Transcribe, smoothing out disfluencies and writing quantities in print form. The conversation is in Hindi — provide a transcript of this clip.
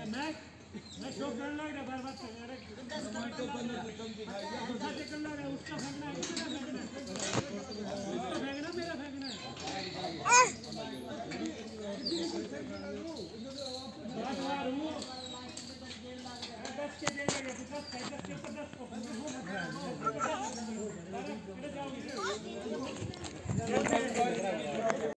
मैं शो करने लग रहा बार बार टमाटो करने से कम दिखाई दूसरा टिकट लग रहा उसका फेंकना है इसका फेंकना फेंकना मेरा फेंकना है दस के दे देंगे 10 के 10 को